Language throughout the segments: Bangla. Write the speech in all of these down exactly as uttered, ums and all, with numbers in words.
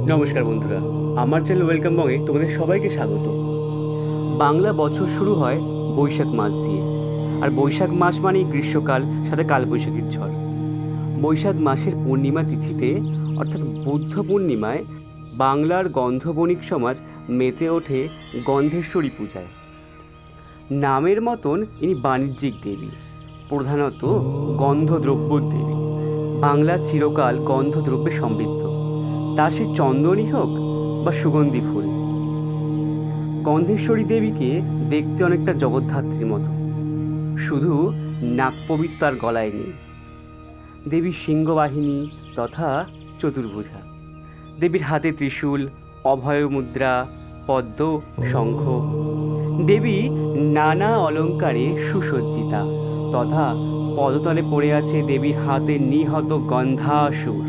নমস্কার বন্ধুরা, আমার চ্যানেল ওয়েলকাম বঙ্গে তোমাদের সবাইকে স্বাগত। বাংলা বছর শুরু হয় বৈশাখ মাস দিয়ে, আর বৈশাখ মাস মানেই গ্রীষ্মকাল, সাথে কালবৈশাখীর ঝড়। বৈশাখ মাসের পূর্ণিমা তিথিতে অর্থাৎ বুদ্ধ পূর্ণিমায় বাংলার গন্ধবণিক সমাজ মেতে ওঠে গন্ধেশ্বরী পূজায়। নামের মতন ইনি বাণিজ্যিক দেবী, প্রধানত গন্ধদ্রব্যর দেবী। বাংলা চিরকাল গন্ধদ্রব্যে সমৃদ্ধ, তা সে চন্দনই হোক বা সুগন্ধি ফুল। গন্ধেশ্বরী দেবীকে দেখতে অনেকটা জগদ্ধাত্রীর মতো, শুধু নাগপবিত্র তার গলায় নেই। দেবী সিংহবাহিনী তথা চতুর্ভুজা। দেবীর হাতে ত্রিশূল, অভয় মুদ্রা, পদ্ম, শঙ্খ। দেবী নানা অলঙ্কারে সুসজ্জিতা, তথা পদতলে পড়ে আছে দেবীর হাতে নিহত গন্ধাসুর।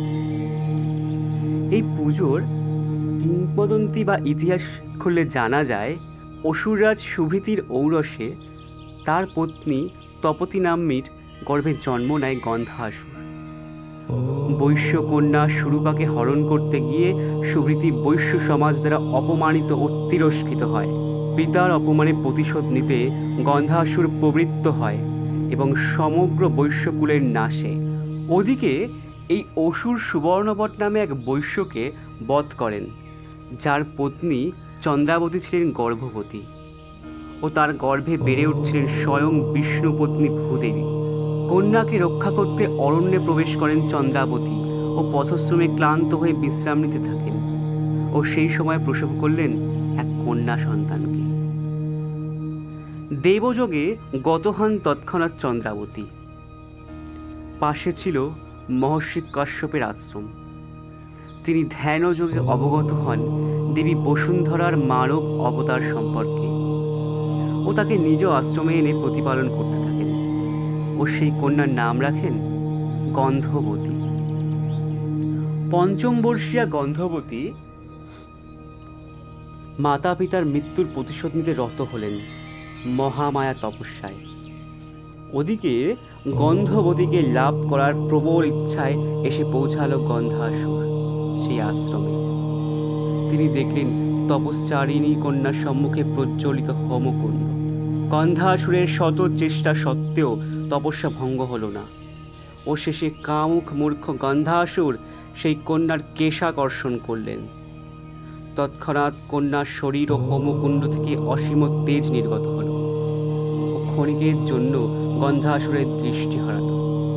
এই পুজোর কিংবদন্তি বা ইতিহাস খুললে জানা যায়, অসুররাজ সুভৃতির ঔরসে তার পত্নী তপতী নাম্নীর গর্ভে জন্ম নেয় গন্ধাসুর। বৈশ্যকন্যা সুরূপাকে হরণ করতে গিয়ে সুভৃতি বৈশ্য সমাজ দ্বারা অপমানিত ও তিরস্কৃত হয়। পিতার অপমানে প্রতিশোধ নিতে গন্ধাসুর প্রবৃত্ত হয় এবং সমগ্র বৈশ্যকুলের নাশে। ওদিকে এই অসুর সুবর্ণবট নামে এক বৈশ্যকে বধ করেন, যার পত্নী চন্দ্রাবতী ছিলেন গর্ভবতী ও তার গর্ভে বেড়ে উঠছিলেন স্বয়ং বিষ্ণুপত্নী ভূদেবী। কন্যাকে রক্ষা করতে অরণ্যে প্রবেশ করেন চন্দ্রাবতী ও পথশ্রমে ক্লান্ত হয়ে বিশ্রাম নিতে থাকেন, ও সেই সময় প্রসব করলেন এক কন্যা সন্তানকে। দেবযোগে গত হন তৎক্ষণাৎ চন্দ্রাবতী। পাশে ছিল মহর্ষি কাশ্যপের আশ্রম। তিনি ধ্যানযোগে অবগত হন দেবী বসুন্ধরার মানব অবতার সম্পর্কে ও তাকে নিজ আশ্রমে এনে প্রতিপালন করতে থাকেন, ও সেই কন্যার নাম রাখেন গন্ধবতী। পঞ্চম বর্ষীয়া গন্ধবতী মাতা পিতার মৃত্যুর প্রতিশোধ নিতে রত হলেন মহামায়া তপস্যায়। ওদিকে গন্ধবতীকে লাভ করার প্রবল ইচ্ছায় এসে পৌঁছালো গন্ধাসুর সেই আশ্রমে। তিনি দেখলেন তপশ্চারিণী কন্যার সম্মুখে প্রজ্বলিত হোমকুণ্ড। গন্ধাসুরের শত চেষ্টা সত্ত্বেও তপস্যা ভঙ্গ হলো না, ও শেষে কামুক মূর্খ গন্ধাসুর সেই কন্যার কেশাকর্ষণ করলেন। তৎক্ষণাৎ কন্যার শরীর ও হোমকুণ্ড থেকে অসীম তেজ নির্গত হল, ও ক্ষণিকের জন্য গন্ধাসুরের দৃষ্টি হারালো।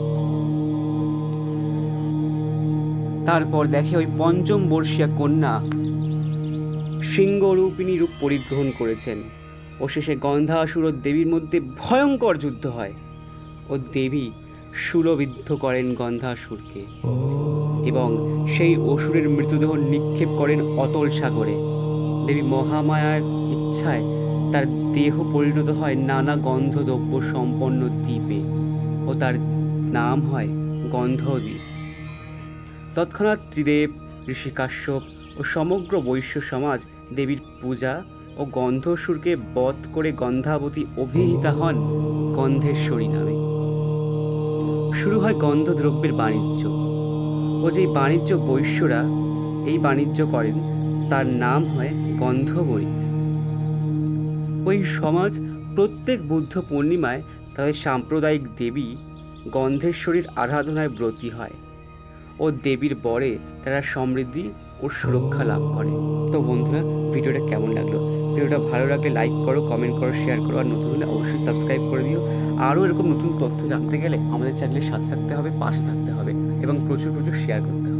তারপর দেখে ওই পঞ্চম বর্ষীয়া কন্যা সিংহরূপিণী রূপ পরিগ্রহণ করেছেন, ও শেষে গন্ধাসুর ও দেবীর মধ্যে ভয়ঙ্কর যুদ্ধ হয়, ও দেবী শূলবিদ্ধ করেন গন্ধাসুরকে এবং সেই অসুরের মৃতদেহ নিক্ষেপ করেন অতল সাগরে। দেবী মহামায়ার ইচ্ছায় তার দেহ পরিণত হয় নানা গন্ধদ্রব্য সম্পন্ন দ্বীপে, ও তার নাম হয় গন্ধদ্বীপ। তৎক্ষণাৎ ত্রিদেব, ঋষি কাশ্যপ ও সমগ্র বৈশ্য সমাজ দেবীর পূজা ও গন্ধসুরকে বধ করে গন্ধাবতী অভিহিতা হন গন্ধেশ্বরী নামে। শুরু হয় গন্ধদ্রব্যের বাণিজ্য, ও যেই বাণিজ্য বৈশ্যরা এই বাণিজ্য করেন তার নাম হয় গন্ধবণিক। ওই সমাজ প্রত্যেক বুদ্ধ পূর্ণিমায় তাদের সাম্প্রদায়িক দেবী গন্ধেশ্বরীর আরাধনায় ব্রতী হয়, ও দেবীর বরে তারা সমৃদ্ধি ও সুরক্ষা লাভ করে। তো বন্ধুরা, ভিডিওটা কেমন লাগলো? ভিডিওটা ভালো লাগলে লাইক করো, কমেন্ট করো, শেয়ার করো, আর নতুন হলে অবশ্যই সাবস্ক্রাইব করে দিও। আরও এরকম নতুন তথ্য জানতে গেলে আমাদের চ্যানেলের সাথে থাকতে হবে, পাশে থাকতে হবে এবং প্রচুর প্রচুর শেয়ার করতে হবে।